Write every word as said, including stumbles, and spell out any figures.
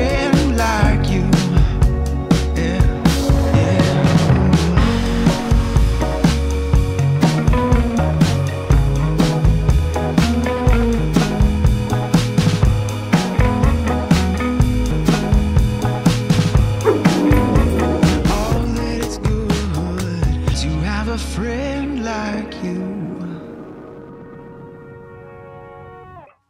friend like you. Yeah, yeah. All that it's good to have a friend like you.